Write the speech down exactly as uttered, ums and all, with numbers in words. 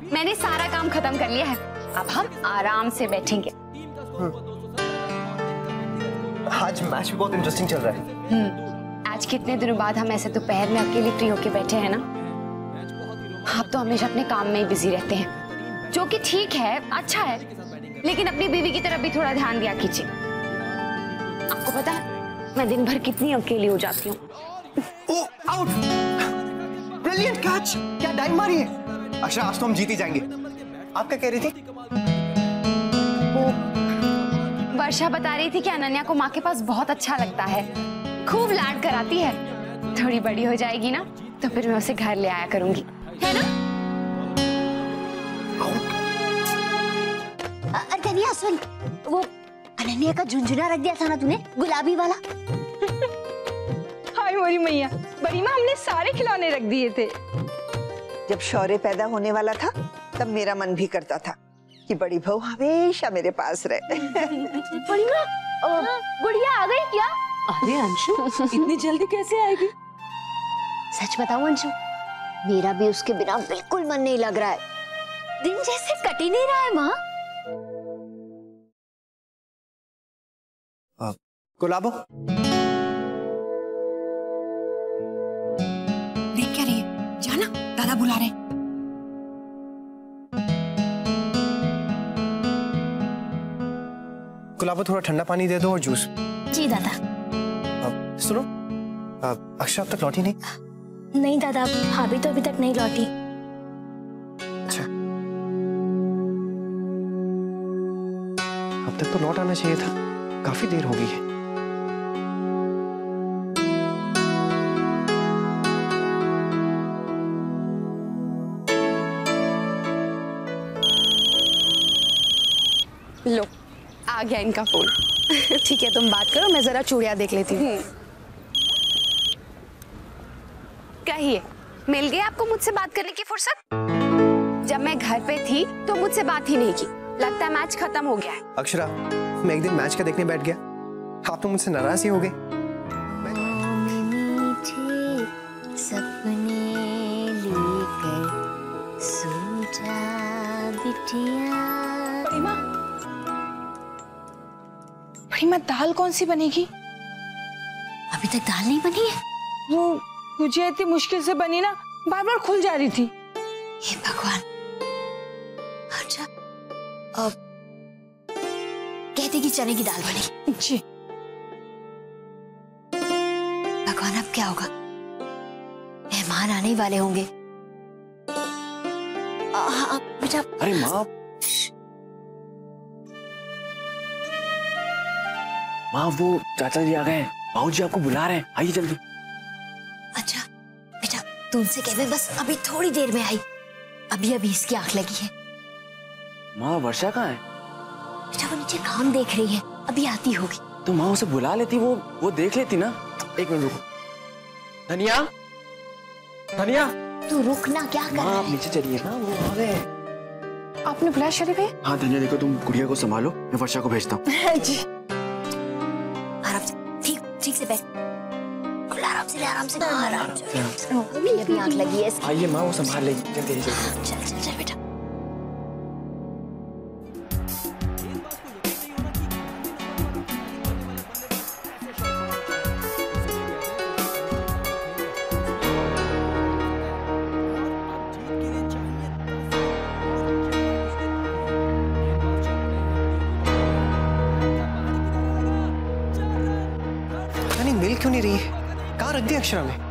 मैंने सारा काम खत्म कर लिया है, अब हम आराम से बैठेंगे। आज मैच भी बहुत इंटरेस्टिंग चल रहा है। हम्म, आज कितने दिनों बाद हम ऐसे दोपहर में अकेले फ्री होके बैठे हैं ना। आप तो हमेशा अपने काम में ही बिजी रहते हैं, जो कि ठीक है, अच्छा है, लेकिन अपनी बीवी की तरफ भी थोड़ा ध्यान दिया कीजिए। आपको पता है मैं दिन भर कितनी अकेली हो जाती हूँ। Oh, out! Brilliant catch! क्या डाइव मारी है। अक्षरा, आज तो हम जीत ही जाएंगे। आप क्या कह रही थी? वो वर्षा बता रही थी कि अनन्या को माँ के पास बहुत अच्छा लगता है, खूब लाड कराती है। थोड़ी बड़ी हो जाएगी ना तो फिर मैं उसे घर ले आया करूंगी, है ना? अरे धनिया सुन, वो अनन्या का झुंझुना रख दिया था ना तूने, गुलाबी वाला। हाय मोरी मैया, बड़ी माँ हमने सारे खिलौने रख दिए थे। जब शौर्य पैदा होने वाला था तब मेरा मन भी करता था कि बड़ी बहू हमेशा मेरे पास रहे। बड़ी माँ, गुड़िया आ गई क्या? अरे अंशु, इतनी जल्दी कैसे आएगी? सच बताऊं अंशु, मेरा भी उसके बिना बिल्कुल मन नहीं लग रहा है। दिन जैसे कट ही नहीं रहा है माँ। गुलाबो, देख क्या रही है? जाना, दादा बुला रहे। गुलाबो थोड़ा ठंडा पानी दे दो और जूस। जी दादा। अब सुनो, अक्षरा अब तक लौटी नहीं? नहीं दादा, भाभी तो अभी तक नहीं लौटी। अच्छा, अब तक तो लौट आना चाहिए था, काफी देर हो गई है। लो, आ गया इनका फोन। ठीक है, तुम बात करो, मैं जरा चूड़ियां देख लेती हूँ। कहिए, मिल गई आपको मुझसे बात करने की फुर्सत? जब मैं घर पे थी तो मुझसे बात ही नहीं की। लगता है मैच खत्म हो गया है। अक्षरा, मैं एक दिन मैच का देखने बैठ गया, आप तो मुझसे नाराज ही हो गए। सपने लेकर सो जा बिटिया। बड़ी माँ, बड़ी माँ दाल कौन सी बनेगी? अभी तक दाल नहीं बनी है। वो मुझे इतनी मुश्किल से बनी ना, बार बार खुल जा रही थी। हे भगवान। अच्छा, अब कहते कि चने की दाल बनी। जी। भगवान, अब क्या होगा? मेहमान आने वाले होंगे। बेटा। अरे माँ, माँ वो चाचा जी आ गए हैं, बाबू जी आपको बुला रहे हैं, आइए जल्दी। अच्छा बेटा, तू उनसे कह दे बस अभी थोड़ी देर में आई, अभी अभी इसकी आंख लगी है। माँ वर्षा कहाँ है? बेटा वो नीचे काम देख रही है, अभी आती होगी। तो माँ उसे बुला लेती, वो वो देख लेती ना। एक मिनट रुको। धनिया, धनिया, तू रुकना, क्या कर रहा है? आप नीचे चलिए ना, वो आ गए। आपने बुलाया शरीफ है? हाँ धनिया, देखो तुम गुड़िया को संभालो, मैं वर्षा को भेजता हूँ। जी। आराम से, ठीक ठीक से बैठ। आराम से, आराम से, आराम से। अभी अभी आंख लगी है इसकी। आइए माँ, वो संभाल लेगी। चल चल चल चल चल बेटा। मिल क्यों नहीं रही है? कहाँ रख दी अक्षरा ने?